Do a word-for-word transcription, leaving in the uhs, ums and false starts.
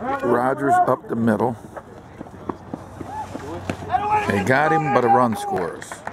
Rodgers up the middle. They got him, but a run scores.